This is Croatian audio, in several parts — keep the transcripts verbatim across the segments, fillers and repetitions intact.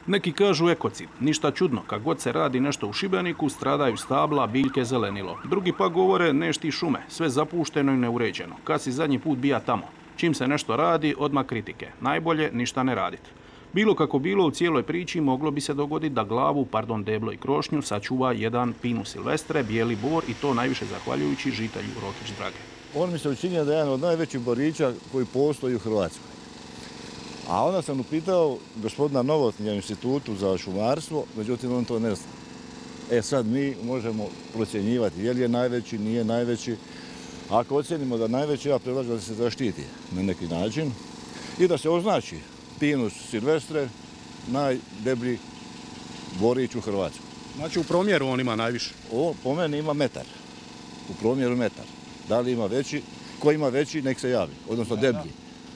Neki kažu ekocid. Ništa čudno, kad god se radi nešto u Šibeniku, stradaju stabla, biljke, zelenilo. Drugi pa govore nešti šume, sve zapušteno i neuređeno. Kad si zadnji put bija tamo? Čim se nešto radi, odmah kritike. Najbolje ništa ne raditi. Bilo kako bilo, u cijeloj priči moglo bi se dogoditi da glavu, pardon deblo i krošnju, sačuva jedan Pinus silvestre, bijeli bor, i to najviše zahvaljujući žitelju Rokić Drage. On mi se učinio da je jedan od najvećih borića koji postoji u Hrvatskoj. A onda sam upitao gospodina Novotnija u Institutu za šumarstvo, međutim on to ne zna. E sad mi možemo procjenjivati je li je najveći, nije najveći. Ako ocjenimo da je najveći, ja predlažem da se zaštiti na neki način i da se označi Pinus silvestre, najdeblji borić u Hrvatskoj. Znači u promjeru on ima najviše? O, po meni ima metar. U promjeru metar. Da li ima veći? Ko ima veći, nek se javi. Odnosno deblji.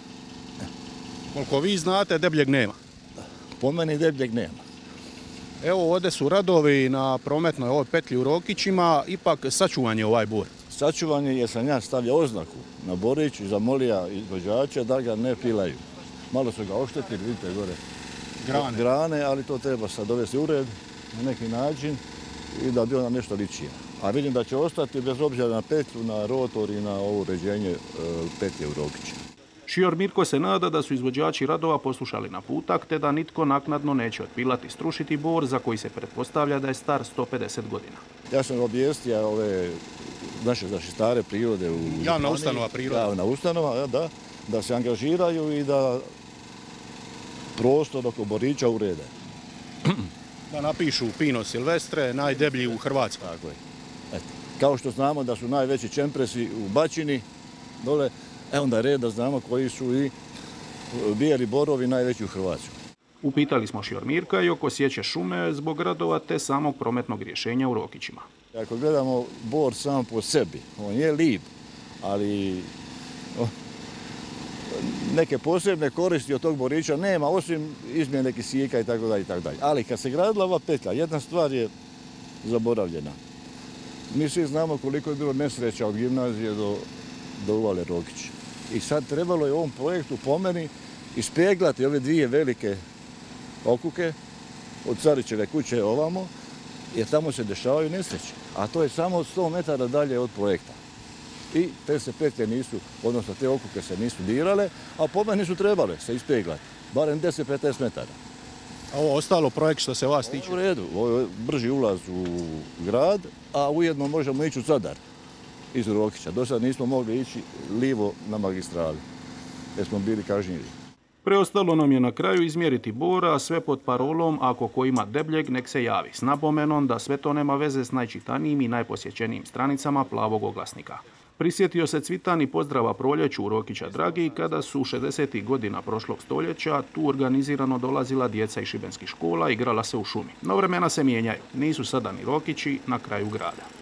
Koliko vi znate, debljeg nema? Po meni debljeg nema. Evo ovdje su radovi na prometnoj ovoj petlji u Rokićima, ipak sačuvan je ovaj bor. Sačuvan je jer sam ja stavio oznaku na boriću i zamolio izvođača da ga ne pilaju. Malo su ga oštetili, vidite gore grane, grane ali to treba sad dovesti u red na neki način i da bi ona nešto ličija. A vidim da će ostati bez obzira na petlju, na rotor i na ovo uređenje petlje u Rokićima. Šior Mirko se nada da su izvođači radova poslušali naputak, te da nitko naknadno neće otpilati strušiti bor za koji se pretpostavlja da je star sto pedeset godina. Ja sam obavijestio ove naše zaštitare prirode u javna ustanova prirode. Javna ustanova, da, da se angažiraju i da prostor oko borića urede. Da napišu Pinus silvestre, najdeblji u Hrvatskoj. Tako je. Eto. Kao što znamo da su najveći čempresi u Bačini, dole, e onda je red da znamo koji su i bijeli borovi najveći u Hrvatskoj. Upitali smo Šior Mirka i oko sječe šume zbog radova te samog prometnog rješenja u Rokićima. Ako gledamo bor sam po sebi, on je lijep, ali neke posebne koristi od tog borića nema, osim izmjene kisika i tako dalje i tako dalje. Ali kad se gradila ova petlja, jedna stvar je zaboravljena. Mi svi znamo koliko je bilo nesreća od gimnazije do, do uvale Rokić. I sad trebalo je u ovom projektu po meni ispeglati ove dvije velike okuke od Carićeve kuće ovamo, jer tamo se dešavaju nesreće. A to je samo sto metara dalje od projekta. I te se petlje nisu, odnosno te okuke se nisu dirale, a po meni su trebale se ispeglati, barem deset do petnaest metara. A ovo ostalo projekt što se vas tiče? U redu, ovo je brži ulaz u grad, a ujedno možemo ići u Zadar iz Rokića. Do sad nismo mogli ići livo na magistrali, jer smo bili kažnjivi. Preostalo nam je na kraju izmjeriti bora, sve pod parolom ako ko ima debljeg nek se javi, s napomenom da sve to nema veze s najčitanijim i najposjećenijim stranicama Plavog oglasnika. Prisjetio se Cvitan i pozdrava proljeću u Rokića Dragi kada su šezdesetih godina prošlog stoljeća tu organizirano dolazila djeca iz šibenskih škola i igrala se u šumi. No vremena se mijenjaju, nisu sada ni Rokići na kraju grada.